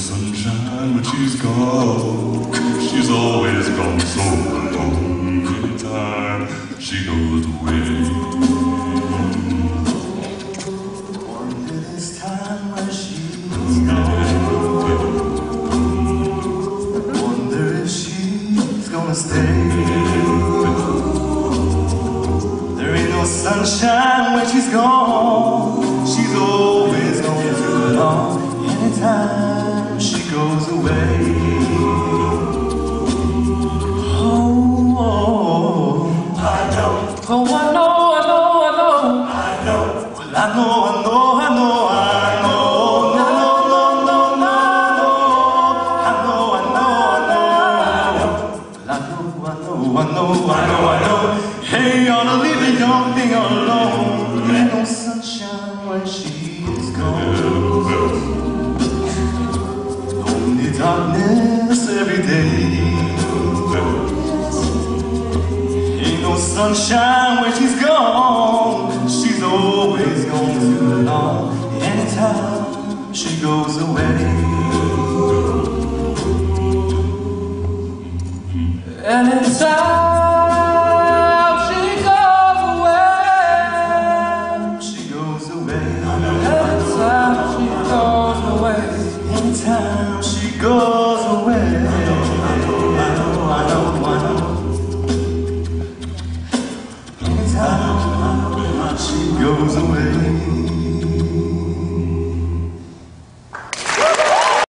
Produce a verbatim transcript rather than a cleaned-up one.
sunshine when she's gone. She's always gone so long. Anytime she goes away. Wonder this time when she's gone. Wonder if she's gonna stay. There ain't no sunshine when she's gone. She's always gone too long. Anytime she goes away. Oh, oh, I know. Oh, I know, I know, I know. I know. Well, I know, I know, I know, I know. No, no, no, no, no. I know, I know, I know. Well, I know, I know, I know, I know, I know. Hey, you ought to leave the young thing alone. There ain't no sunshine when she's gone. Darkness every day. Ain't no sunshine when she's gone. She's always gone too long. Anytime she goes away. Anytime